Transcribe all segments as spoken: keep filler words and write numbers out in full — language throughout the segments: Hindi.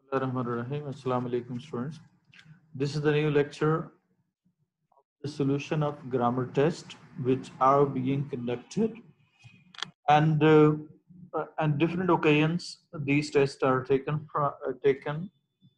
Bismillahirrahmanirrahim. Assalamu alaikum, students. This is the new lecture, the solution of grammar test, which are being conducted, and uh, uh, and different occasions these tests are taken from uh, taken,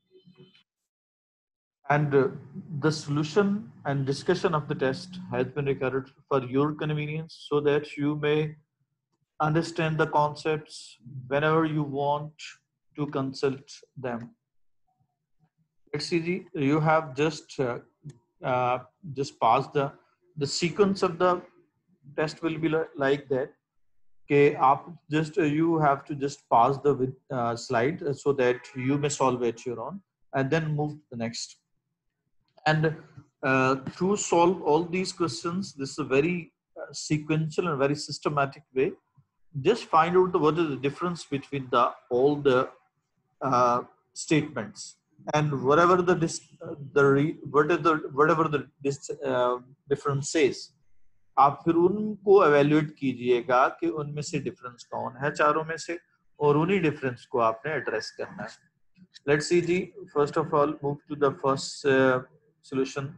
and uh, the solution and discussion of the test has been recorded for your convenience, so that you may understand the concepts whenever you want to consult them. Let's see, you have just uh, uh, just pass the the sequence of the test will be li- like that. Okay, आप just uh, you have to just pass the with, uh, slide uh, so that you may solve it your own, and then move to the next. And uh, to solve all these questions, this is a very uh, sequential and very systematic way. Just find out the, what is the difference between the all the uh, statements, and whatever the dis, uh, the re, whatever the whatever the dis, uh, difference says, आप फिर उनको evaluate कीजिएगा कि उनमें से difference कौन है चारों में से, और उन्हीं difference को आपने address करना है. Let's see ji, first of all move to the first uh, solution.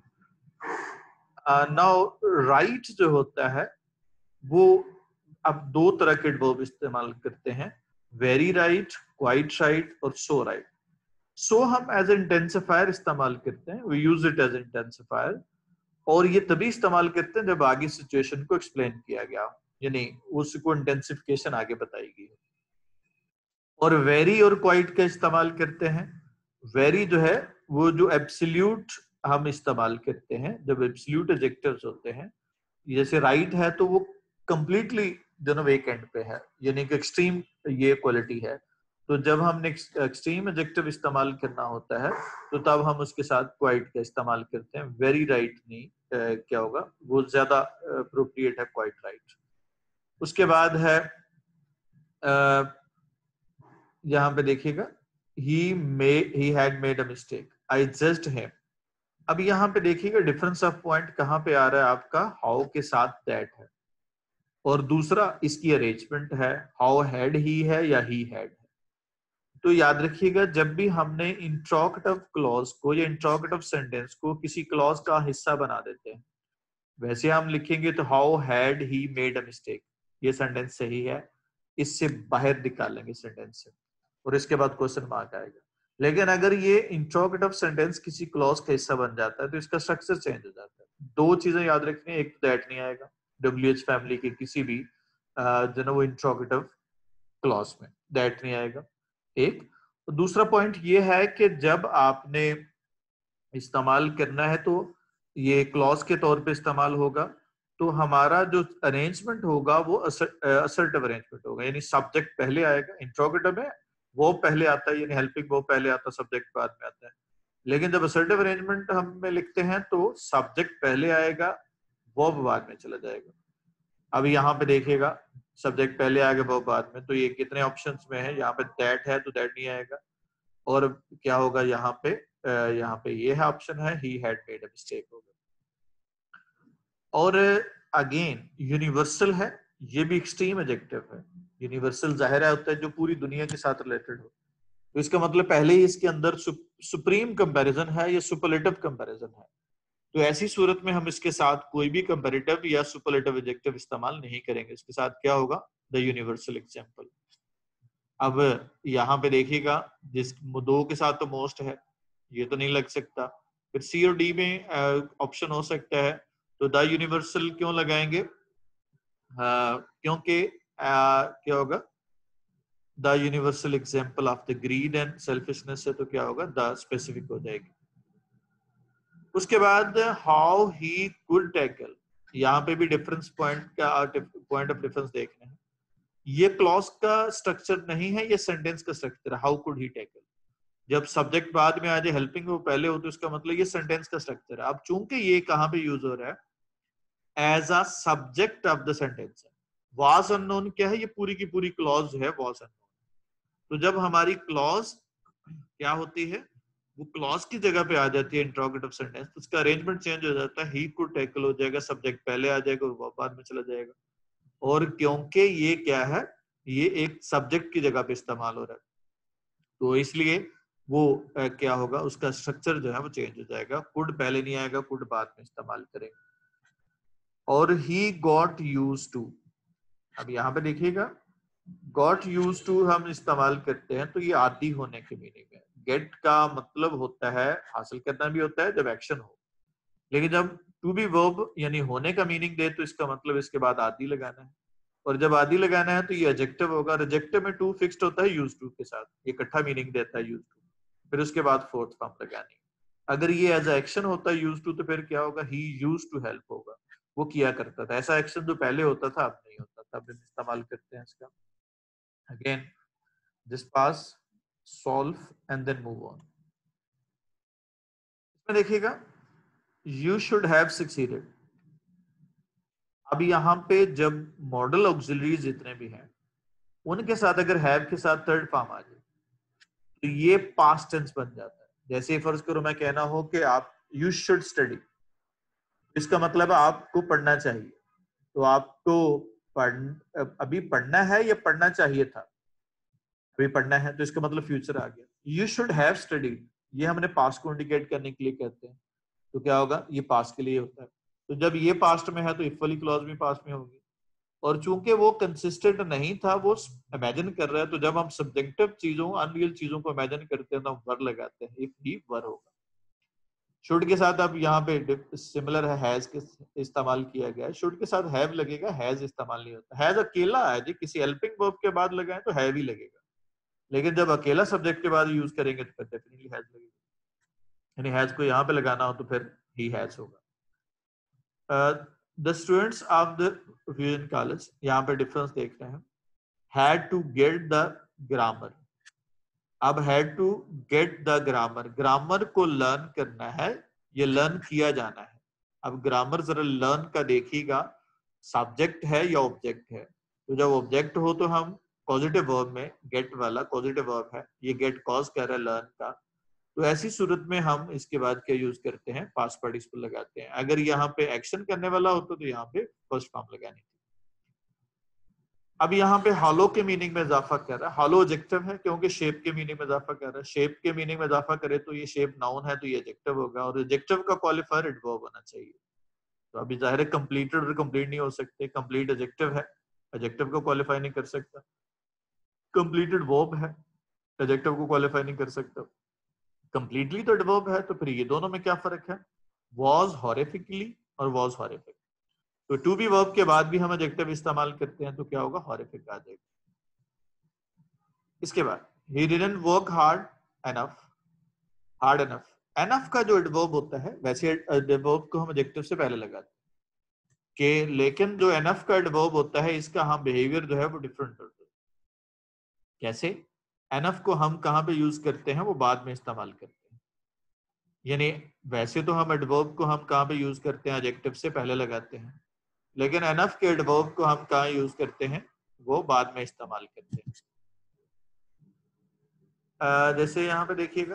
Uh, now right जो होता है वो अब दो तरह के verb इस्तेमाल करते हैं, very right, quite right और so right. So हम as इंटेंसिफायर इस्तेमाल करते हैं, we use it as intensifier, और ये तभी इस्तेमाल करते हैं जब आगे सिचुएशन को एक्सप्लेन किया गया, यानी उसको इंटेंसिफिकेशन आगे बताई गई. और वेरी और क्वाइट का इस्तेमाल करते हैं. वेरी जो है वो जो एब्सोल्यूट हम इस्तेमाल करते हैं जब एब्सोल्यूट एडजेक्टिव्स होते हैं, जैसे राइट है तो वो कंप्लीटली जो ना वेकेंट पे है, यानी कि एक्सट्रीम ये क्वालिटी है. तो जब हमने एक्सट्रीम एडजेक्टिव इस्तेमाल करना होता है तो तब हम उसके साथ क्वाइट का इस्तेमाल करते हैं. वेरी राइट नहीं, uh, क्या होगा वो ज्यादा अप्रोप्रिएट है क्वाइट राइट. उसके बाद है uh, यहाँ पे देखिएगा he may he had made a mistake, I judged him. अब यहाँ पे देखिएगा डिफरेंस ऑफ पॉइंट कहाँ पे आ रहा है आपका, हाउ के साथ दैट है, और दूसरा इसकी अरेंजमेंट है, हाउ हैड ही है या ही हैड है. तो याद रखिएगा जब भी हमने इंट्रोगेटिव क्लॉज को या इंट्रोगेटिव सेंटेंस को किसी क्लॉज का हिस्सा बना देते हैं, वैसे हम लिखेंगे तो how had he made a mistake, ये सेंटेंस सही है, इससे बाहर निकालेंगे सेंटेंस से, और इसके बाद क्वेश्चन मार्क आएगा. लेकिन अगर ये इंट्रोगेटिव सेंटेंस किसी क्लॉज का हिस्सा बन जाता है तो इसका स्ट्रक्चर चेंज हो जाता है. दो चीजें याद रखनी है, एक दैट नहीं आएगा डब्ल्यू एच फैमिली के किसी भी जो ना वो इंट्रोगेटिव क्लॉज में दैट नहीं आएगा. एक तो दूसरा पॉइंट ये है कि जब आपने इस्तेमाल करना है तो ये क्लॉज के तौर पे इस्तेमाल होगा, तो हमारा जो अरेंजमेंट होगा वो असर्टिव अरेंजमेंट होगा, यानी सब्जेक्ट पहले आएगा. इंट्रोगेटिव में वो पहले आता है, यानी हेल्पिंग वो पहले आता है, सब्जेक्ट बाद में आता है. लेकिन जब असर्टिव अरेंजमेंट हम में लिखते हैं तो सब्जेक्ट पहले आएगा, वो बाद में चला जाएगा. अब यहाँ पे देखिएगा सब्जेक्ट पहले आएगा वो बाद में, तो ये कितने ऑप्शंस में है, यहाँ पे दैट है तो दैट नहीं आएगा, और क्या होगा यहाँ पे यहाँ पे ये है ऑप्शन है he had made a mistake होगा. और अगेन यूनिवर्सल है, ये भी एक्सट्रीम एडजेक्टिव है. यूनिवर्सल जाहिर है होता है जो पूरी दुनिया के साथ रिलेटेड हो, तो इसका मतलब पहले ही इसके अंदर सुप्रीम कंपैरिजन है या सुपरलेटिव कंपैरिजन है. तो ऐसी सूरत में हम इसके साथ कोई भी कंपैरेटिव या सुपरलेटिव एडजेक्टिव इस्तेमाल नहीं करेंगे, इसके साथ क्या होगा द यूनिवर्सल एग्जांपल. अब यहाँ पे देखिएगा जिस दो के साथ तो मोस्ट है, ये तो नहीं लग सकता, फिर सी और डी में ऑप्शन हो सकता है, तो द यूनिवर्सल क्यों लगाएंगे, क्योंकि क्या होगा the universal example of the greed and selfishness है, तो क्या होगा द स्पेसिफिक हो जाएगी. उसके बाद हाउ ही कुड टैकल, यहाँ पे भी डिफरेंस पॉइंट का पॉइंट ऑफ डिफरेंस देखना है. ये क्लॉज का स्ट्रक्चर नहीं है, ये सेंटेंस का स्ट्रक्चर है, हाउ कुड ही टैकल. जब सब्जेक्ट बाद में आ जाए हेल्पिंग वो पहले हो तो इसका मतलब ये सेंटेंस का स्ट्रक्चर है. अब चूंकि ये कहाँ पे यूज हो रहा है as a subject of the sentence है, वाज अननोन क्या है, ये पूरी की पूरी क्लॉज है वाज अननोन. तो जब हमारी क्लॉज क्या होती है वो क्लॉज की जगह पे आ जाती है इंट्रोगेटिव सेंटेंस, तो उसका अरेंजमेंट चेंज हो जाता है, ही कुड टैकल हो जाएगा, सब्जेक्ट पहले आ जाएगा और वो बाद में चला जाएगा. और क्योंकि ये क्या है, ये एक सब्जेक्ट की जगह पे इस्तेमाल हो रहा है, तो इसलिए वो uh, क्या होगा, उसका स्ट्रक्चर जो है वो चेंज हो जाएगा। कुड पहले नहीं आएगा, कुड बाद में इस्तेमाल करेंगे। और ही गॉट यूज टू, अब यहाँ पे देखिएगा गॉट यूज टू हम इस्तेमाल करते हैं तो ये आदि होने के मीनिंग है। गेट का मतलब होता है हासिल करना भी होता है जब एक्शन हो, लेकिन जब टू बी वर्ब यानी होने का मीनिंग दे तो इसका मतलब इसके बाद आदि लगाना है, और जब आदि लगाना है तो ये एडजेक्टिव होगा। एडजेक्टिव में टू फिक्स्ड होता है यूज टू के साथ, ये इकट्ठा मीनिंग देता है यूज टू, फिर उसके बाद फोर्थ फॉर्म लगानी। अगर ये एज एक्शन होता है यूज टू तो फिर क्या होगा, ही यूज टू हेल्प होगा, वो किया करता था। ऐसा एक्शन जो पहले होता था अब नहीं होता था, अब हम इस्तेमाल करते हैं इसका। Again just pass, solve and then move on। इसमें देखिएगा you should have succeeded। अब यहाँ पे जब मॉडल ऑक्सिलरीज जितने भी हैं उनके साथ अगर हैव के साथ थर्ड फॉर्म आ जाए तो ये पास्ट टेंस बन जाता है। जैसे फर्ज करो मैं कहना हो कि आप you should study, इसका मतलब आपको पढ़ना चाहिए, तो आपको पढ़ अभी पढ़ना है या पढ़ना चाहिए था, अभी पढ़ना है तो इसका मतलब फ्यूचर आ गया। यू शुड हैव स्टडीड, ये हमने पास्ट को इंडिकेट करने के लिए कहते हैं, तो क्या होगा, ये पास्ट के लिए होता है। तो जब ये पास्ट में है तो इफ वाली क्लॉज भी पास्ट में होगी, और चूंकि वो कंसिस्टेंट नहीं था, वो इमेजिन कर रहा है, तो जब हम सब्जेक्टिव चीजों अनरियल चीजों को इमेजिन करते हैं तो हम वर लगाते हैं, इफ ही वर होगा। शुड के साथ अब यहाँ पे सिमिलर है, हैज के इस्तेमाल किया गया है, शुड के साथ हैव लगेगा, हैज इस्तेमाल नहीं होता। हैज अकेला है जी, किसी हेल्पिंग वर्ब के बाद लगाए तो हैव ही लगेगा, लेकिन जब अकेला सब्जेक्ट के बाद यूज करेंगे तो फिर डेफिनेटली हैज लगेगा, यानी हैज को यहाँ पे लगाना हो तो फिर ही हैज होगा। The students of the fusion college, यहाँ पे डिफरेंस देख रहे हैं, had to get the grammar. अब had to get the grammar, grammar को लर्न करना है, ये लर्न किया जाना है। अब ग्रामर जरा लर्न का देखिएगा, सब्जेक्ट है या ऑब्जेक्ट है, तो जब ऑब्जेक्ट हो तो हम पॉजिटिव वर्ब में गेट वाला पॉजिटिव वर्ब है, ये गेट कॉज कर रहा है लर्न का, तो ऐसी सूरत में हम इसके बाद क्या यूज करते हैं, पास्ट पार्टिसिपल लगाते हैं। अगर यहाँ पे एक्शन करने वाला होता तो यहाँ पे फर्स्ट फॉर्म लगानी थी। अब यहाँ पे हॉलो के मीनिंग में इजाफा कर रहा है, हॉलो एडजेक्टिव है क्योंकि शेप के मीनिंग में इजाफा कर रहा है, शेप के मीनिंग में इजाफा करे तो ये शेप नाउन है तो ये एडजेक्टिव होगा, और एडजेक्टिव का क्वालिफायर एडवर्ब होना चाहिए। तो अभी जाहिर है कंप्लीटेड और कंप्लीट नहीं हो सकते, कंप्लीट एडजेक्टिव है, एडजेक्टिव को क्वालिफाई नहीं कर सकता, कंप्लीटेड वर्ब है, एडजेक्टिव को क्वालिफाई नहीं कर सकता, कंप्लीटली तो एडवर्ब है, तो फिर ये दोनों में क्या फर्क है, वॉज हॉरिफिकली और वॉज हॉरिफिक। तो टू बी वर्ब के बाद भी हम एडजेक्टिव इस्तेमाल करते हैं तो क्या होगा, हॉरिफिक आ जाएगा। इसके बाद he didn't work hard enough, hard enough, enough का जो एडवर्ब होता है, वैसे एडवर्ब को हम एडजेक्टिव से पहले लगाते हैं कि, लेकिन जो enough का एडवर्ब होता है इसका हम बिहेवियर जो है वो डिफरेंट होता है। कैसे, enough को हम कहाँ पे यूज करते हैं वो बाद में इस्तेमाल करते हैं, यानी वैसे तो हम एडवर्ब को हम कहाँ पे यूज करते हैं, एडजेक्टिव से पहले लगाते हैं, लेकिन enough के एडवर्ब को हम कहाँ यूज करते हैं, वो बाद में इस्तेमाल करते हैं। uh, जैसे यहाँ पे देखिएगा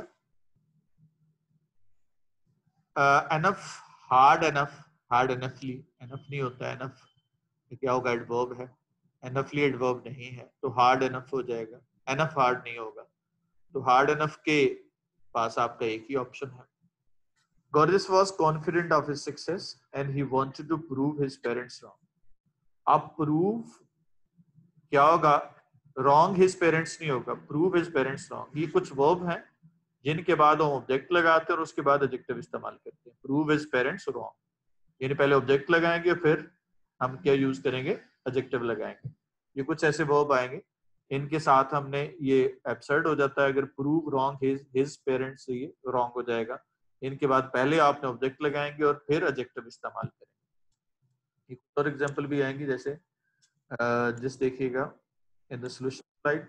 enough, hard enough, hard enoughly, enough नहीं होता है, एनफ क्या होगा, एडवर्ब है, एनफली एडवर्ब नहीं है तो हार्ड एनफ हो जाएगा, एनफ हार्ड नहीं होगा, तो हार्ड एनफ के पास आपका एक ही ऑप्शन है। Gorgeous was confident of his success and he wanted to prove his parents wrong। अब prove क्या होगा, wrong his parents नहीं होगा, prove his parents wrong। ये कुछ वर्ब हैं जिनके बाद हम ऑब्जेक्ट लगाते हैं और उसके बाद एडजेक्टिव इस्तेमाल करते हैं। प्रूव हिज पेरेंट्स रॉन्ग, यानी पहले ऑब्जेक्ट लगाएंगे फिर हम क्या यूज करेंगे, एडजेक्टिव लगाएंगे। ये कुछ ऐसे वर्ब आएंगे इनके साथ हमने ये एब्सर्ड हो जाता है, अगर prove wrong his his parents, ये रॉन्ग हो जाएगा। इनके बाद पहले आपने ऑब्जेक्ट लगाएंगे और फिर एडजेक्टिव इस्तेमाल करेंगे। एक और एग्जांपल भी आएंगी, जैसे जिस देखिएगा इन द सॉल्यूशन स्लाइड,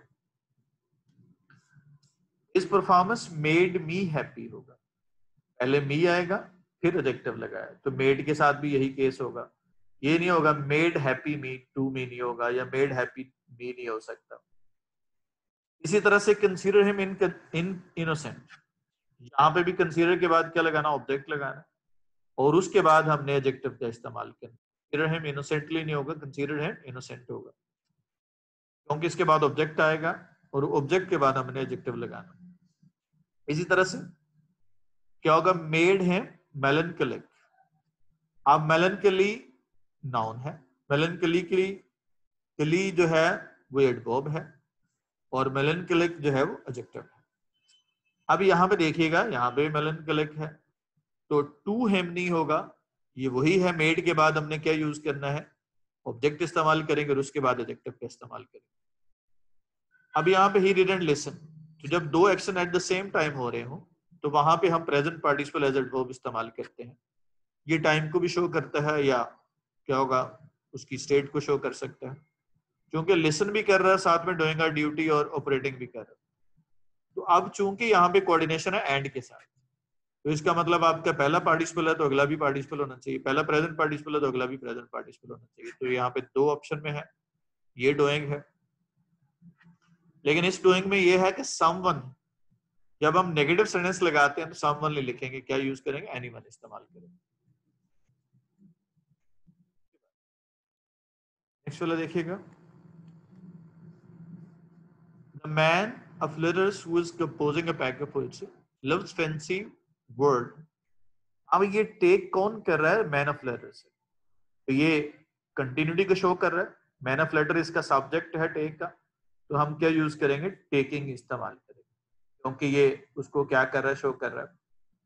इस परफॉर्मेंस मेड मी हैप्पी होगा, पहले मी आएगा फिर एडजेक्टिव लगाया, तो मेड के साथ भी यही केस होगा। ये नहीं होगा made happy me, to me नहीं होगा, या मेड हैप्पी मी नहीं हो सकता। इसी तरह से consider him in in innocent, यहाँ पे भी कंसीडर के बाद क्या लगाना, ऑब्जेक्ट लगाना, और उसके बाद हमने एडजेक्टिव का इस्तेमाल करना। कंसीडर हिम इनोसेंटली नहीं होगा, कंसीडर हिम इनोसेंट होगा, क्योंकि इसके बाद ऑब्जेक्ट आएगा और ऑब्जेक्ट के बाद हमने एडजेक्टिव लगाना। इसी तरह से क्या होगा, मेड है मेलनकलिक। अब मेलनकली नाउन है, मेलनकली की कली जो है वो एडवर्ब है और मेलनकलिक जो है वो एडजेक्टिव है। अब यहाँ पे देखिएगा, यहाँ पे मेलनकलिक है तो टू हिम नहीं होगा, ये वही है। मेड के बाद हमने क्या यूज करना है, ऑब्जेक्ट इस्तेमाल करेंगे और उसके बाद एडजेक्टिव का इस्तेमाल करेंगे। अब यहाँ पे ही डिडंट लिसन, तो जब दो action at the same time हो रहे हो तो वहां पे हम प्रेजेंट पार्टिसिपल एज एडवर्ब इस्तेमाल करते हैं। ये टाइम को भी शो करता है या क्या होगा, उसकी स्टेट को शो कर सकता है, क्योंकि लिसन भी कर रहा है साथ में डूइंग आवर ड्यूटी और ऑपरेटिंग भी कर रहा है। तो अब चूंकि यहाँ पे कोऑर्डिनेशन है एंड के साथ, तो इसका मतलब आपका पहला पार्टिसिपल है तो अगला भी पार्टिसिपल होना चाहिए, पहला प्रेजेंट पार्टिसिपल है तो अगला भी प्रेजेंट पार्टिसिपल होना चाहिए। तो यहाँ पे दो ऑप्शन में है, ये डूइंग है, लेकिन इस डूइंग में ये है कि समवन, जब हम नेगेटिव सेंटेंस लगाते हैं तो समवन नहीं लिखेंगे, क्या यूज करेंगे, एनीवन इस्तेमाल करेंगे। नेक्स्ट वाला देखिएगा, the man of letters who is composing a pack of poetry loves fancy word। अब ये टेक कौन कर रहा है, मैन ऑफ लेटर से, तो ये कंटिन्यूटी को शो कर रहा है। मैन ऑफ लेटर इसका सब्जेक्ट है टेक का, तो हम क्या यूज करेंगे, टेकिंग इस्तेमाल करेंगे, क्योंकि ये उसको क्या कर रहा है, शो कर रहा है।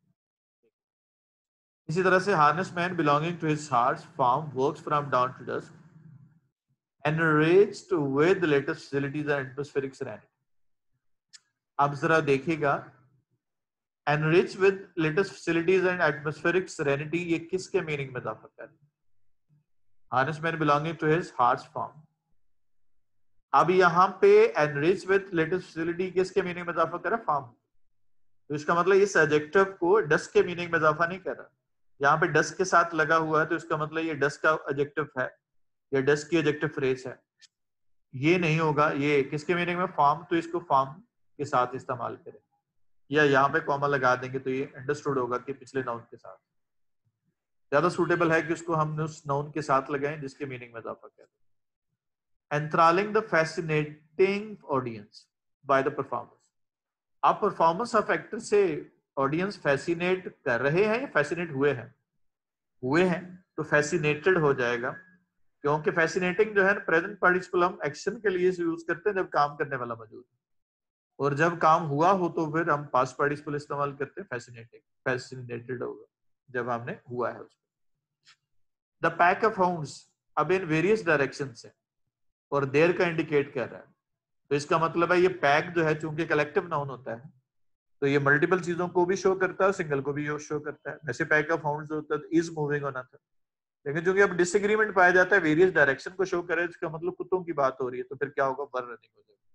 इसी तरह से harness man belonging to his heart farm works from dawn to dusk enriched with the latest facilities and atmospheric serenity। अब जरा देखिएगा, enriched with latest facilities and atmospheric serenity ये किसके मीनिंग में इजाफा कर रहा है, harness man belonging to his heart's farm। अब यहाँ पे enriched with latest facility किसके मीनिंग में इजाफा कर रहा है, फार्म। तो इसका मतलब इस एडजेक्टिव को डस्ट के मीनिंग में इजाफा नहीं कर रहा, यहाँ पे डस्ट के साथ लगा हुआ है तो इसका मतलब ये डस्ट का एडजेक्टिव है या डस्ट की एडजेक्टिव फ्रेज है, ये नहीं होगा। ये किसके मीनिंग में, फार्म, तो इसको फार्म के साथ इस्तेमाल करें या यहाँ पे कॉमा लगा देंगे तो ये अंडरस्टूड होगा कि पिछले नाउन के साथ। ज्यादा सूटेबल है कि उसको हम उस नाउन के साथ लगाएं जिसके मीनिंग में इजाफा करें। Enthralling the fascinating audience by the performance. आप परफॉर्मेंस ऑफ एक्टर से ऑडियंस फैसिनेट कर रहे हैं या फैसिनेट हुए हैं, हुए हैं तो फैसिनेटेड हो जाएगा, क्योंकि फैसिनेटिंग जो है प्रेजेंट पार्टिसिपल हम एक्शन के लिए यूज करते हैं जब काम करने वाला मौजूद है, और जब काम हुआ हो तो फिर हम पास्ट पार्टिसिपल इस्तेमाल करते हैं, फैसिनेटिंग, फैसिनेटेड होगा जब हमने हुआ है उसको। द पैक ऑफ हाउंड्स अब इन वेरियस डायरेक्शन से और देर का इंडिकेट कर रहा है, तो इसका मतलब है ये पैक जो है चूंकि कलेक्टिव नाउन होता है तो ये मल्टीपल चीजों को भी शो करता है, सिंगल को भी शो करता है। वैसे पैक ऑफ हाउंड्स होता है इज मूविंग ऑन था, लेकिन चूंकि अब डिसएग्रीमेंट पाया जाता है, वेरियस डायरेक्शन को शो करे, इसका मतलब कुत्तों की बात हो रही है, तो फिर क्या होगा, वर रनिंग हो जाएगा।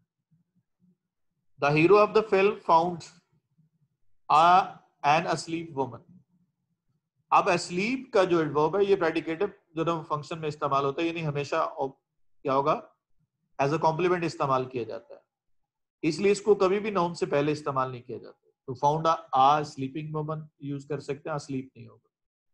The hero of the film found an asleep woman। अब asleep का जो एडवर्ब है ये प्रेडिकेटिव जो फंक्शन में इस्तेमाल होता है, यानी हमेशा क्या होगा, एज अ कॉम्प्लीमेंट इस्तेमाल किया जाता है, इसलिए इसको कभी भी नाउन से पहले इस्तेमाल नहीं किया जाता। तो found a sleeping woman use कर सकते हैं, asleep नहीं होगा।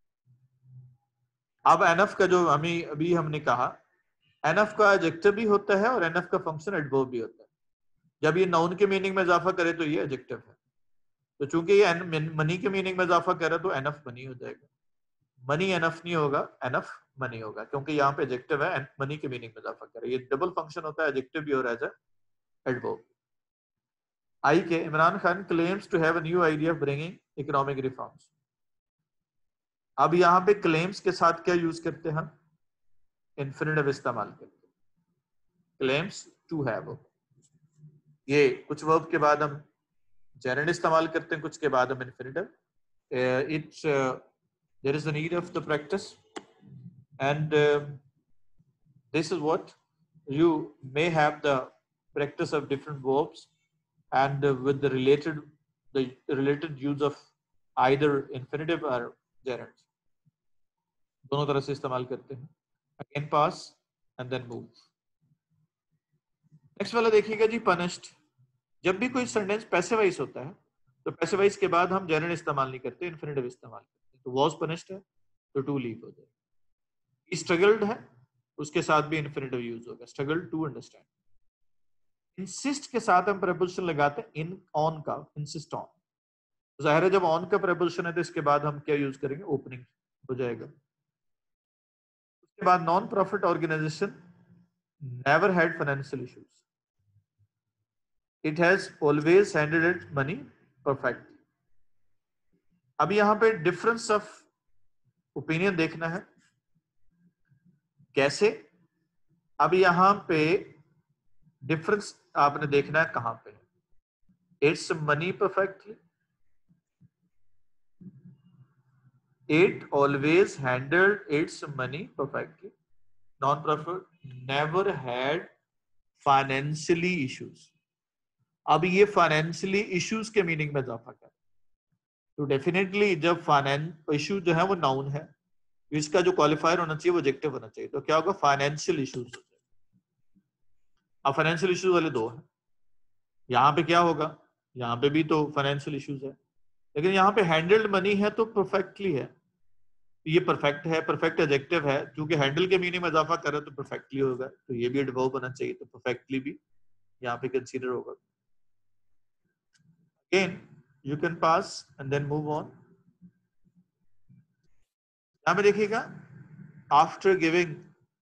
अब एनफ का जो हमें अभी हमने कहा, एनफ का एडजेक्टिव भी होता है और एनफ का फंक्शन एडवर्ब भी होता है। जब ये नाउन के मीनिंग में इजाफा करे तो ये एडजेक्टिव है, तो चूंकि ये मनी के मीनिंग में इजाफा करे तो एनफ मनी हो जाएगा। मनी एनफ नहीं होगा, एनफ मनी होगा, क्योंकि यहाँ पे एडजेक्टिव है, मनी के मीनिंग में इजाफा करे। ये डबल फंक्शन होता है, एडजेक्टिव भी और as adverb. I K Imran Khan claims to have a new idea of bringing economic reforms. अब यहाँ पे क्लेम्स के साथ क्या यूज करते हैं हम, इन्फिनिटिव इस्तेमाल करते हैं, क्लेम्स टू हैव। ये कुछ वर्ब के बाद हम जेरेंड इस्तेमाल करते हैं, कुछ के बाद हम infinitive. It's there is the need of the practice and this is what you may have the practice of different verbs and uh, with the related the related use of either infinitive or gerund, दोनों तरह से इस्तेमाल करते हैं। again pass and then move। Next वाला देखिएगा जी, punished। जब भी कोई सेंटेंस पैसिव वॉइस होता है तो पैसिव वॉइस के बाद हम जेरेंड इस्तेमाल नहीं करते, इन्फिनिटिव इस्तेमाल करते हैं। तो was punished है तो टू लीव हो जाएगा। स्ट्रगल्ड है उसके साथ भी इन्फिनिटिव यूज होगा, स्ट्रगल टू अंडरस्टैंड। इंसिस्ट के साथ हम प्रेपोजिशन लगाते हैं इन ऑन का, इंसिस्ट ऑन। जाहिर है जब ऑन का प्रेपोजिशन है तो इसके बाद हम क्या यूज करेंगे, ओपनिंग हो जाएगा। उसके बाद non profit organisation never had financial issues, it has always handled it money perfect. अब यहां पे डिफरेंस ऑफ ओपिनियन देखना है कैसे। अब यहां पे डिफरेंस आपने देखना है कहां पे, it's money perfectly, it always handled its money perfectly, non-profit never had financially issues। अब ये फाइनेंशियली इश्यूज के मीनिंग में इजाफा कर, तो डेफिनेटली जब फाइनेंस इशू जो है वो नाउन है, इसका जो क्वालिफायर होना चाहिए वो एडजेक्टिव होना चाहिए, तो क्या होगा, फाइनेंशियल इश्यूज। अब फाइनेंशियल इश्यूज वाले दो हैं, यहाँ पे क्या होगा, यहाँ पे भी तो फाइनेंशियल इश्यूज है, लेकिन यहाँ पे हैंडल्ड मनी है तो परफेक्टली है, ये परफेक्ट है, परफेक्ट एडजेक्टिव है, क्योंकि हैंडल के मीनिंग में इजाफा कर रहा है तो परफेक्टली होगा, तो ये भी एडवर्ब होना चाहिए, तो परफेक्टली भी यहाँ पे कंसीडर होगा। Again you can pass and then move on. यहाँ पे देखिएगा, after giving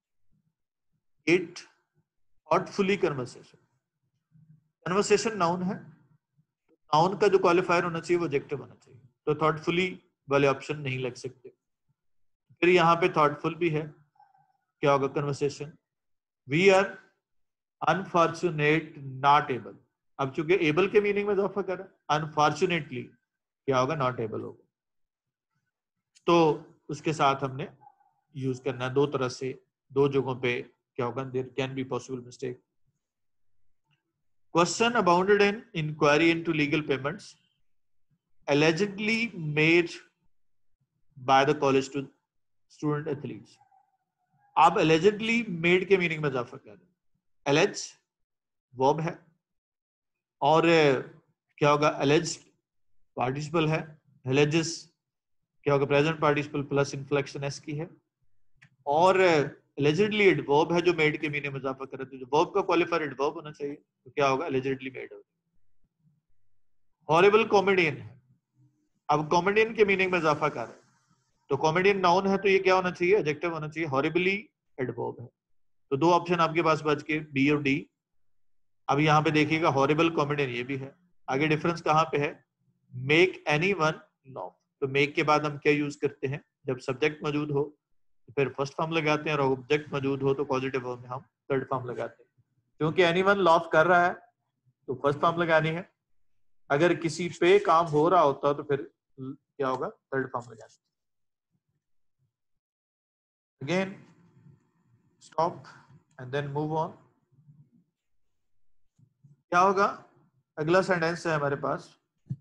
it thoughtfully conversation, conversation noun है, नाउन का जो क्वालिफायर होना चाहिए वो एडजेक्टिव होना चाहिए, तो थॉटफुली वाले ऑप्शन नहीं लग सकते। फिर यहाँ पे थॉटफुल भी है, क्या होगा, conversation, we are unfortunate not able. अब चूंकि एबल के मीनिंग में इजाफा कर रहा है, अनफॉर्चुनेटली क्या होगा, नॉट एबल होगा, तो उसके साथ हमने यूज करना है दो तरह से, दो जगहों पे क्या होगा, there can be possible mistake. Question abounded in inquiry into legal payments allegedly made by the college to student athletes। आप allegedly made के मीनिंग में इजाफा कर रहे हैं, allege वर्ब है, और क्या होगा, alleged पार्टिसिपल है, alleges क्या होगा, present participle plus inflection S की है, और allegedly एडवर्ब है जो मेड के मीनिंग में इजाफा कर रहे हैं, तो वर्ब का क्वालिफायर एडवर्ब होना चाहिए, तो क्या होगा, allegedly made होगा। हॉरिबल कॉमेडियन है, अब कॉमेडियन के मीनिंग में इजाफा कर रहे हैं, तो कॉमेडियन नाउन है तो ये क्या होना चाहिए, एडजेक्टिव होना चाहिए, हॉरिबली एडवर्ब है, तो दो ऑप्शन आपके पास बच के बी और डी। अब यहाँ पे देखिएगा हॉरिबल कॉमेडियन ये भी है, आगे डिफरेंस कहाँ पे है, मेक एनी वन लॉफ, तो मेक के बाद हम क्या यूज करते हैं, जब सब्जेक्ट मौजूद हो तो फिर फर्स्ट फॉर्म लगाते हैं, और ऑब्जेक्ट मौजूद हो तो पॉजिटिव फॉर्म में हम थर्ड फॉर्म लगाते हैं, क्योंकि एनी वन लॉफ कर रहा है तो फर्स्ट फॉर्म लगानी है, अगर किसी पे काम हो रहा होता तो फिर क्या होगा, थर्ड फॉर्म लगानी है। Again, stop and then move on। क्या होगा, अगला सेंटेंस है हमारे पास,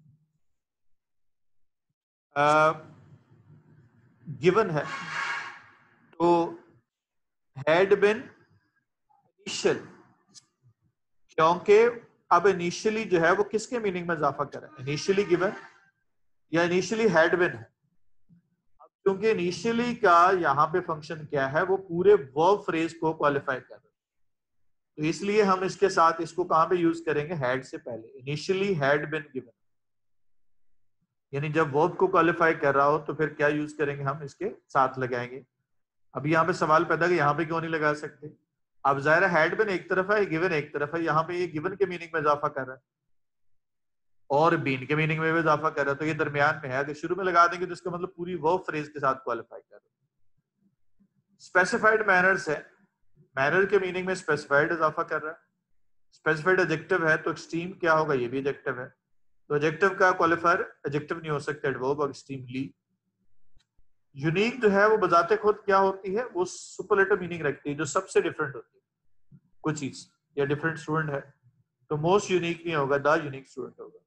गिवन uh, है, तो हैड बिन इनिशियल, क्योंकि अब इनिशियली जो है वो किसके मीनिंग में इजाफा कर रहा है, इनिशियली गिवन या इनिशियली हैड बिन है। अब क्योंकि इनिशियली का यहाँ पे फंक्शन क्या है, वो पूरे वर्ब फ्रेज को क्वालिफाई कर रहा है, तो इसलिए हम इसके साथ इसको कहां पे यूज करेंगे, हैड से पहले, इनिशियली हैड बीन गिवन, यानी जब वर्ब को क्वालिफाई कर रहा हो तो फिर क्या यूज करेंगे, हम इसके साथ लगाएंगे। अब यहाँ पे सवाल पैदा कि यहाँ पे क्यों नहीं लगा सकते, अब जाहिर है हैड बीन एक तरफ है, गिवन एक तरफ है, यहाँ पे ये गिवन के मीनिंग में इजाफा कर रहा है और बीन के मीनिंग में भी इजाफा कर रहा है, तो ये दरमियान में है, अगर शुरू में लगा देंगे तो इसका मतलब पूरी वर्ब फ्रेज के साथ क्वालिफाई कर रहा है। स्पेसिफाइड मैनर्स है, मैनर के मीनिंग में स्पेसिफाइड इजाफा कर रहा है, स्पेसिफाइड एडजेक्टिव है तो एक्सट्रीम क्या होगा, ये भी एडजेक्टिव है, तो एडजेक्टिव का क्वालिफायर एडजेक्टिव नहीं हो सकता, एडवर्ब और एक्सट्रीमली। यूनिक जो है वो बजाते खुद क्या होती है, वो सुपरलेटिव मीनिंग रखती है, जो सबसे डिफरेंट होती है कुछ चीज, या डिफरेंट स्टूडेंट है तो मोस्ट यूनिक नहीं होगा, द यूनिक स्टूडेंट होगा।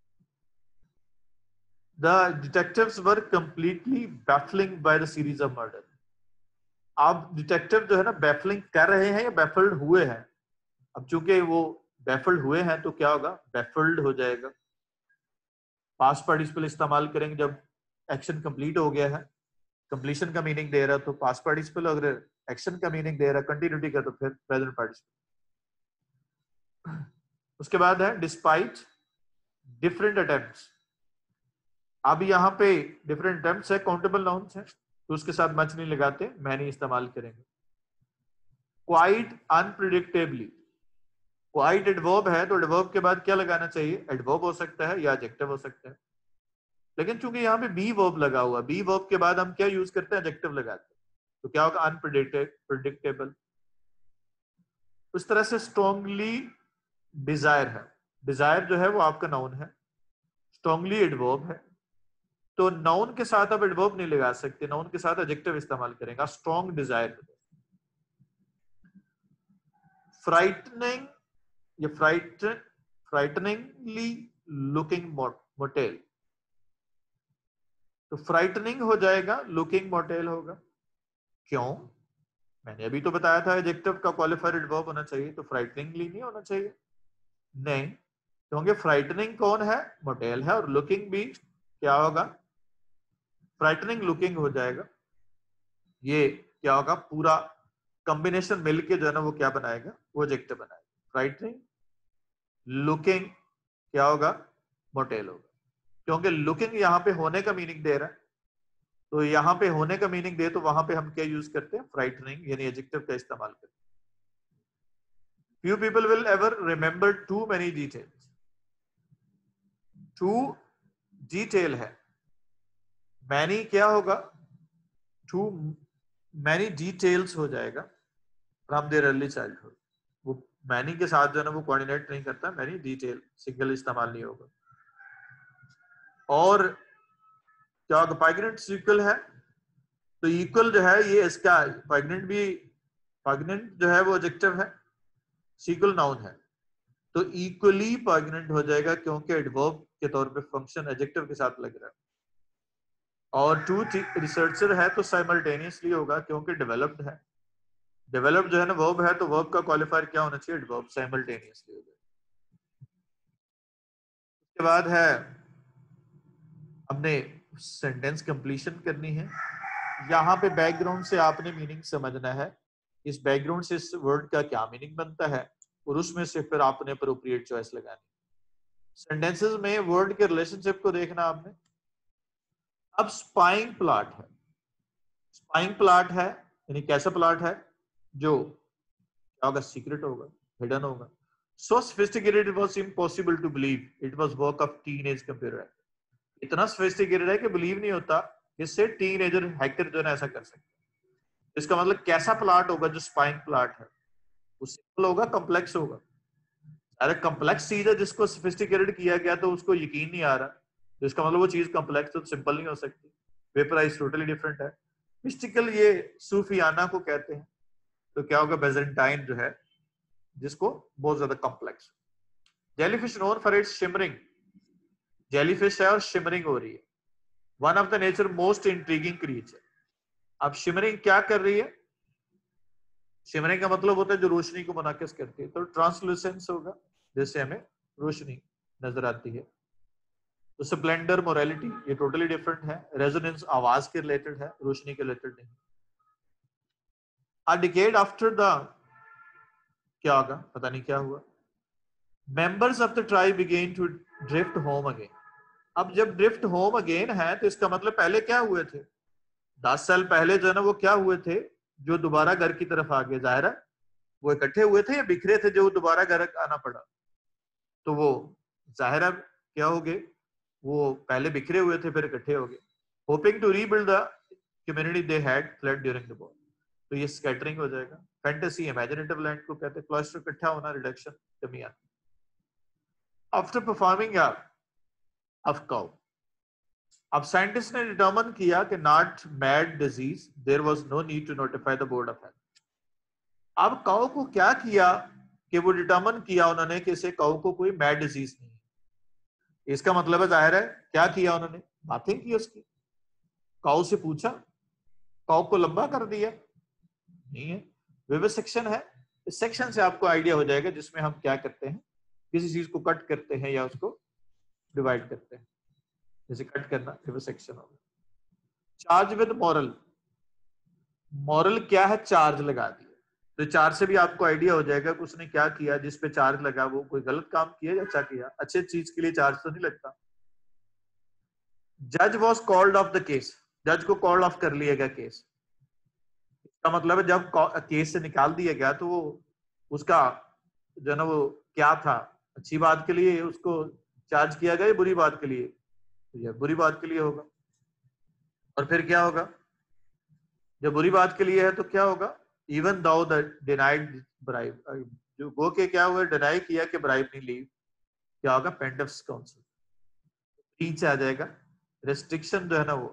The detectives were completely baffling by the series of murder. आप डिटेक्टिव जो है ना बैफलिंग कर रहे हैं या बैफल्ड हुए हैं, अब चूंकि वो बैफल्ड हुए हैं तो क्या होगा, बैफल्ड हो जाएगा। पास्ट पार्टिसिपल इस्तेमाल करेंगे जब एक्शन कंप्लीट हो गया है, कंप्लीशन का मीनिंग दे रहा है तो पास्ट पार्टिसिपल, अगर एक्शन का मीनिंग दे रहा है कंटिन्यूटी का तो फिर प्रेजेंट पार्टिसिपल। उसके बाद है डिस्पाइट डिफरेंट अटेम्प्ट्स। अब यहाँ पे डिफरेंट अटेम्प्ट्स है, काउंटेबल नाउन्स है, तो उसके साथ मच नहीं लगाते, मैनी इस्तेमाल करेंगे। क्वाइट अनप्रिडिक्टेबली, क्वाइट एडवर्ब है तो एडवर्ब के बाद क्या लगाना चाहिए? एडवर्ब हो सकता है या एडजेक्टिव हो सकता है, लेकिन चूंकि यहाँ पे बी वर्ब लगा हुआ, बी वर्ब के बाद हम क्या यूज करते हैं? एडजेक्टिव लगाते हैं, तो क्या होगा? अनप्रिडिक्टेबल। उस तरह से स्ट्रांगली डिजायर है, डिजायर जो है वो आपका नाउन है, स्ट्रांगली एडवर्ब है, तो नाउन के साथ आप एडवर्ब नहीं लगा सकते, नाउन के साथ एडजेक्टिव इस्तेमाल करेंगे। Strong desire. फ्राइटनिंग या फ्राइट फ्राइटनिंगली लुकिंग मोटेल, तो फ्राइटनिंग हो जाएगा, लुकिंग मोटेल होगा। क्यों? मैंने अभी तो बताया था एडजेक्टिव का क्वालिफायर एडवर्ब होना चाहिए, तो फ्राइटनिंगली नहीं होना चाहिए। नहीं, क्योंकि फ्राइटनिंग कौन है? मोटेल है, और लुकिंग भी क्या होगा? फ्राइटनिंग लुकिंग हो जाएगा। ये क्या होगा? पूरा कॉम्बिनेशन मिलके जो है ना वो क्या बनाएगा? वो एडजेक्टिव बनाएगा। फ्राइटनिंग लुकिंग क्या होगा? मोटेल होगा, क्योंकि लुकिंग यहाँ पे होने का मीनिंग दे रहा है, तो यहाँ पे होने का मीनिंग दे तो वहां पे हम क्या यूज करते हैं? फ्राइटनिंग यानी एडजेक्टिव का इस्तेमाल करते हैं। Few people will ever remember too many details. Too detail है, many क्या होगा? Too many details हो जाएगा from their early childhood। वो many के साथ जो है ना वो कोऑर्डिनेट नहीं करता, many detail सिंगल इस्तेमाल नहीं होगा। और क्या होगा? पाइग्नेंट इक्वल है, तो इक्वल जो है ये इसका पाइग्नेंट भी, पाइग्नेंट जो है वो एडजेक्टिव है, सीक्वल नाउन है, तो इक्वली पाइग्नेंट हो जाएगा, क्योंकि एडवर्ब के तौर पे फंक्शन एडजेक्टिव के साथ लग रहा है। और टू रिसर्चर है तो साइमल्टेनियसली होगा, क्योंकि डेवलप्ड है, डेवलप्ड जो है ना वर्ब है, तो वर्ब का क्वालिफायर क्या होना चाहिए? एडवर्ब, साइमल्टेनियसली हो जाएगा। उसके बाद है हमने सेंटेंस कंप्लीशन करनी है। यहाँ पे बैकग्राउंड से आपने मीनिंग समझना है, इस बैकग्राउंड से इस वर्ड का क्या मीनिंग बनता है, और उसमें से फिर आपने अप्रोप्रिएट चॉइस लगानी। सेंटेंसेस में वर्ड के रिलेशनशिप को देखना आपने। अब स्पाइंग प्लॉट है, स्पाइंग प्लॉट है यानी कैसा प्लॉट है? जो क्या होगा? सीक्रेट होगा, हिडन होगा। So sophisticated it was impossible to believe it was work of teenage computer. इतना सोफिस्टिकेटेड है कि बिलीव नहीं होता इससे टीनेजर हैकर जो है ऐसा कर सकते। इसका मतलब कैसा प्लॉट होगा जो स्पाइंग प्लॉट है? वो सिंपल होगा, कॉम्प्लेक्स होगा। अरे कॉम्प्लेक्स चीज है जिसको सोफिस्टिकेटेड किया गया तो उसको यकीन नहीं आ रहा, तो इसका मतलब वो चीज कॉम्प्लेक्स तो सिंपल नहीं हो सकती। वेपराइज टोटली डिफरेंट है। मिस्टिकल ये सूफियाना को कहते हैं, तो क्या होगा? बेजेंटाइन जो है जिसको बहुत ज्यादा complex. Jellyfish known for its shimmering, jellyfish है और शिमरिंग हो रही है। One of the nature most intriguing creature. अब शिमरिंग क्या कर रही है? शिमरिंग का मतलब होता है जो रोशनी को मुनाकिस करती है, तो ट्रांसलूसेंस होगा, जैसे हमें रोशनी नजर आती है। तो स्प्लेंडर, मोरालिटी ये टोटली डिफरेंट है। रेजोनेंस आवाज के रिलेटेड है, रोशनी के रिलेटेड नहीं। अ डिकेड आफ्टर द क्या होगा? पता नहीं क्या हुआ। Members of the tribe began to drift home again. अब जब ड्रिफ्ट होम अगेन है तो इसका मतलब पहले क्या हुए थे? दस साल पहले जो है ना वो क्या हुए थे? जो दोबारा घर की तरफ आ गए। जाहिर है वो इकट्ठे हुए थे या बिखरे थे जो दोबारा घर आना पड़ा? तो वो जाहिर है क्या हो गए? वो पहले बिखरे हुए थे फिर इकट्ठे हो गए। Hoping to rebuild the community they had fled during the war, तो ये स्कैटरिंग हो जाएगा। फैंटेसी इमेजिनेटिव लैंड को कहते हैं। क्लस्टर इकट्ठा होना, रिडक्शन कमी आती। आफ्टर परफॉर्मिंग ऑफ काउ, अब साइंटिस्ट ने डिटरमिन किया कि not mad disease, there was no need to notify the board of health. अब काउ को क्या किया कि वो डिटरमिन किया उन्होंने कि इसे काउ को कोई मैड डिजीज नहीं है। इसका मतलब है जाहिर है क्या किया उन्होंने? बातें की उसकी, काउ से पूछा, काउ को लंबा कर दिया? नहीं है, विविसेक्शन है। इस सेक्शन से आपको आइडिया हो जाएगा जिसमें हम क्या करते हैं, किसी चीज को कट करते हैं या उसको डिवाइड करते हैं। जैसे कट करना विविसेक्शन होगा। चार्ज विद मॉरल, मॉरल क्या है? चार्ज लगा दिया। तो चार से भी आपको आइडिया हो जाएगा कि उसने क्या किया, जिस पे चार्ज लगा वो कोई गलत काम किया या अच्छा किया। अच्छे चीज के लिए चार्ज तो नहीं लगता। जज was called off the case, जज को कॉल ऑफ कर लिया गया केस। इसका मतलब है जब केस से निकाल दिया गया तो वो उसका जो ना वो क्या था, अच्छी बात के लिए उसको चार्ज किया गया या बुरी बात के लिए? तो यह बुरी बात के लिए होगा। और फिर क्या होगा, जब बुरी बात के लिए है तो क्या होगा, even though the denied bribe, जो गो के क्या हुआ, डिनाई किया कि ब्राइब नहीं ली, क्या होगा, पेंडफ्स काउंसिल नीचे आ जाएगा। रेस्ट्रिक्शन जो है ना वो,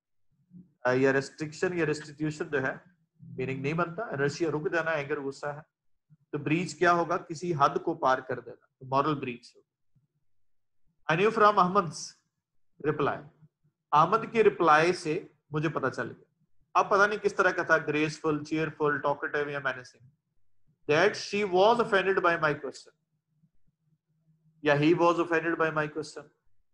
या रेस्ट्रिक्शन या रेस्टिट्यूशन जो है मीनिंग नहीं बनता, रशिया रुक जाना, एंगर गुस्सा है। तो ब्रीच क्या होगा, किसी हद को पार कर देना, तो moral breach. I knew from Ahmad reply, Ahmad की रिप्लाई से मुझे पता चल गया। अब पता नहीं किस तरह का था, ग्रेसफुल, चीयरफुल, टॉकेटिव या managing, that she was offended by my question या he was offended by my question.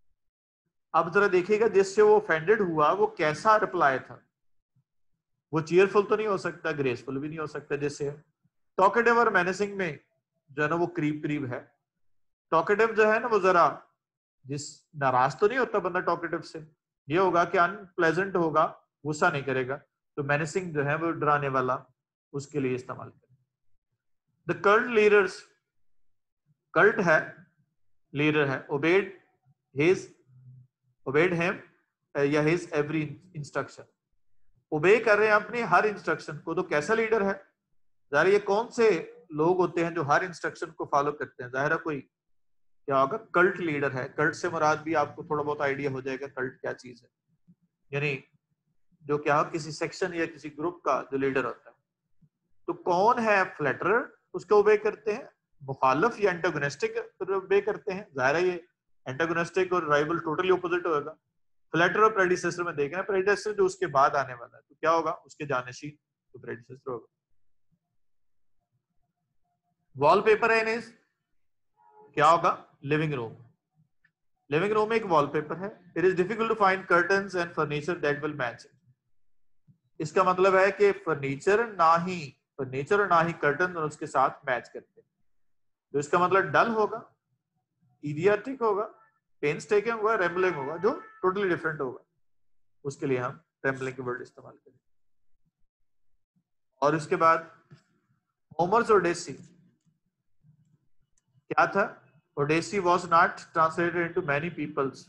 अब जरा देखिएगा, जिससे वो ऑफेंडेड हुआ वो कैसा रिप्लाई था। वो चीयरफुल तो नहीं हो सकता, ग्रेसफुल भी नहीं हो सकता। जैसे टॉकेटिव और मैनेजिंग में जो है ना वो करीब करीब है। टॉकेटिव जो है ना वो जरा, जिस नाराज तो नहीं होता बंदा टॉकेटिव से, ये होगा कि अनप्लेजेंट होगा, गुस्सा नहीं करेगा। तो मैनेजिंग जो है वो डराने वाला, उसके लिए इस्तेमाल करें। द कल्ट लीडर्स, कल्ट है, लीडर है, ओबेड हिज ओबेड हिम या हिज एवरी इंस्ट्रक्शन, ओबे कर रहे हैं अपनी हर इंस्ट्रक्शन को। तो कैसा लीडर है, जाहिर ये कौन से लोग होते हैं जो हर इंस्ट्रक्शन को फॉलो करते हैं, जाहिर कोई क्या होगा, कल्ट लीडर है। कल्ट से मुराद भी आपको थोड़ा बहुत आइडिया हो जाएगा कल्ट क्या चीज है, यानी जो क्या हो, किसी सेक्शन या किसी ग्रुप का जो लीडर होता है। तो कौन है फ्लैटरर, उसको ओबे करते हैं। मुखालिफ या एंटागोनिस्टिक ओबे करते हैं, जाहिर है ये एंटागोनिस्टिक और राइवल टोटली ऑपोजिट होगा। फ्लैटर और प्रेडिसेसर में देख रहे हैं, प्रेडिसेसर जो उसके बाद आने वाला है, तो क्या होगा, उसके जानशीन तो प्रेडिसेसर होगा। वॉलपेपर है इस, क्या होगा, लिविंग रूम। लिविंग रूम में एक वॉलपेपर है। It is difficult to find curtains and furniture that will match. इसका मतलब है कि फर्नीचर ना ही फर्नीचर और ना ही कर्टन और उसके साथ मैच करते हैं। तो इसका मतलब डल होगा, इडियाटिक होगा, पेन्स टेकिंग होगा, रेम्बलिंग होगा, जो टोटली डिफरेंट होगा। उसके लिए हम रेम्बलिंग के वर्ड इस्तेमाल करें। और इसके बाद होमर्स ओडेसी क्या था, Odyssey was not translated into many peoples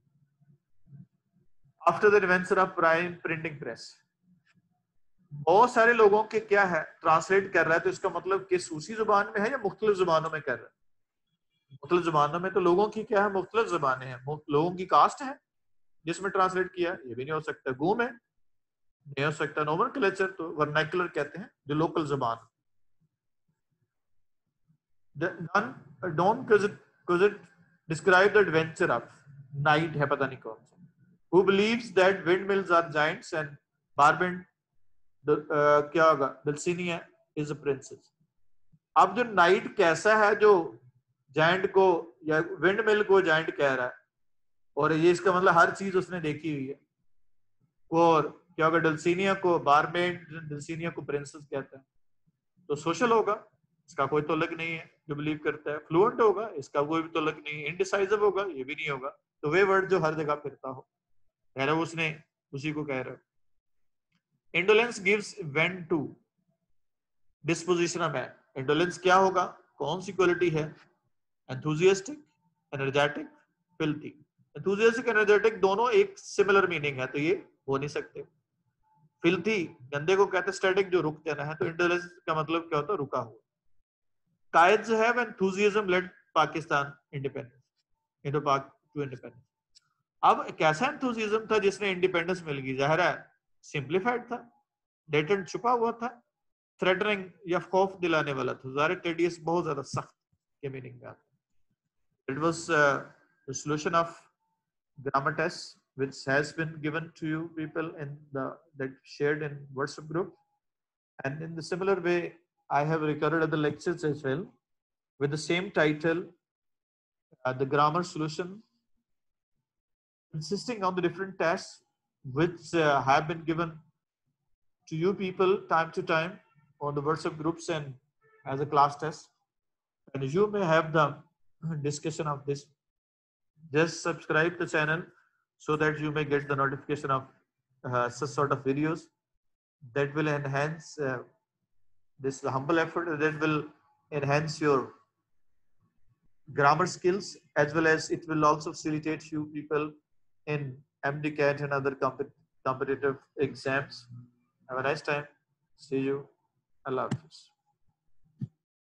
after the invention of prime printing press। बहुत सारे लोगों के क्या है ट्रांसलेट कर रहा है, तो इसका मतलब कि सूसी जुबान में है या मुख्तलिफ जुबानों में कर रहा है। मुख्तलिफ जुबानों में, तो लोगों की क्या है, मुख्तलिफ जुबानें हैं, लोगों की कास्ट है जिसमें ट्रांसलेट किया, ये भी नहीं हो सकता। गूम है, नहीं हो सकता। नोमेनक्लेचर तो वर्नाकुलर कहते हैं, जो लोकल जुबान। Don Quixote describe the adventure of knight है, पता नहीं कौन सा। Who believes that windmills are giants and Barbend uh, क्या होगा, Dulcinea is a princess। अब जो नाइट कैसा है जो जायंट को या विंडमिल को जायंट कह रहा है, और ये इसका मतलब हर चीज उसने देखी हुई है। और क्या होगा, डल्सिनिया को बारबेंड, डल्सिनिया को प्रिंसेस कहता है। तो सोशल होगा, इसका कोई तल्लुक नहीं है जो बिलीव करता है। फ्लुएंट होगा, इसका कोई भी तल्लुक नहीं है। इनडिसाइसिव होगा, ये भी नहीं होगा। तो वे वर्ड जो हर जगह फिरता हो, कह रहा है उसने उसी को कह रहा है। Indolence gives vent to disposition of man. Indolence क्या होगा, कौन सी क्वालिटी है, enthusiastic, energetic, filthy. Enthusiastic energetic दोनों एक सिमिलर मीनिंग है, तो ये हो नहीं सकते। फिल्थी गंदे को कहते हैं स्टैटिक, जो रुक जाना है। तो इंडोलेंस का मतलब क्या होता है, रुका हुआ। Quaid have enthusiasm led Pakistan independence, Indo Pak to independence. अब कैसा एंथुसियाज्म था जिसने इंडिपेंडेंस मिल गई, जाहिर है सिंप्लीफाइड था, डेटेड छुपा हुआ था, थ्रेटनिंग या खौफ दिलाने वाला था। जाहिर टेडियस बहुत ज्यादा सख्त के मीनिंग में आता है। It was the solution of grammar test which has been given to you people in the that shared in WhatsApp group, and in the similar way I have recorded other lectures as well with the same title, uh, the grammar solution, consisting of the different tests which uh, have been given to you people time to time, on the WhatsApp groups and as a class test. And you may have the discussion of this. Just subscribe the channel so that you may get the notification of uh, such sort of videos that will enhance uh, this humble effort, that will enhance your grammar skills, as well as it will also facilitate you people in MDCAT and other compet- competitive exams. Have a nice time. See you. Allah Hafiz.